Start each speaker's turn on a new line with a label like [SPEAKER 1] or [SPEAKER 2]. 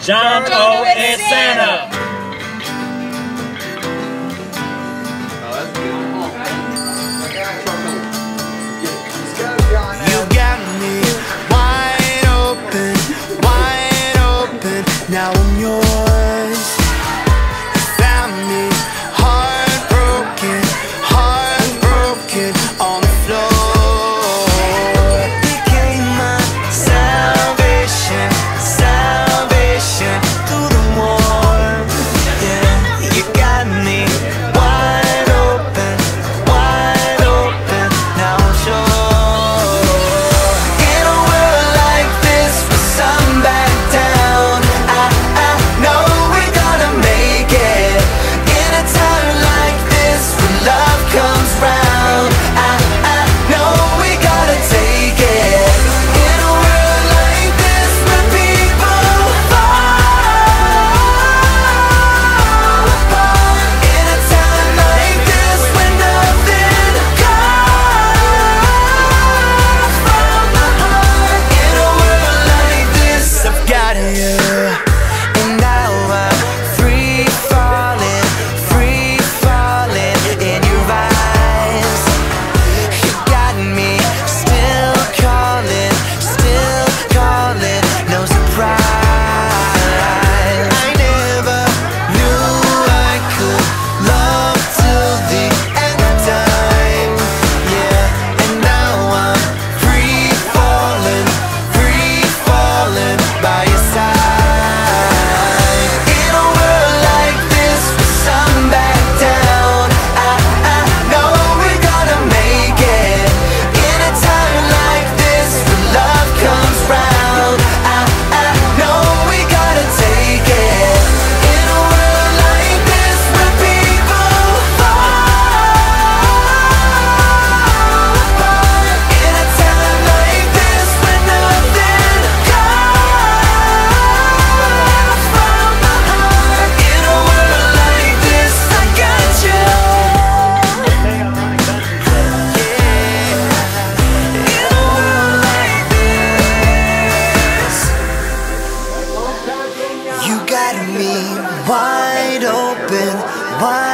[SPEAKER 1] JohnO and Santa.
[SPEAKER 2] You got me wide open, now I'm yours. You found me heartbroken on the floor. Became my salvation through the warmth. Yeah, you got me wide open, now I'm sure. In a world like this, with some back down, I know we're gonna make it. In a time like this, when love comes round, I know we gotta take it. In a world like this, when people fall apart. In a time like this, when nothing comes from the heart. In a world like this, I've got you, and now I'm free falling in your eyes. You got me still calling, no surprise. I never knew I could love till the end of time. Yeah, and now I'm free falling by your side. In a world like this, with some back down, I know we're gonna make it. In a time like this, when love comes round, I know we gotta take it. In a world like this, when people fall apart. In a time like this, when nothing comes from the heart. In a world like this, I got you. Yeah. In a world like this, you got me wide open,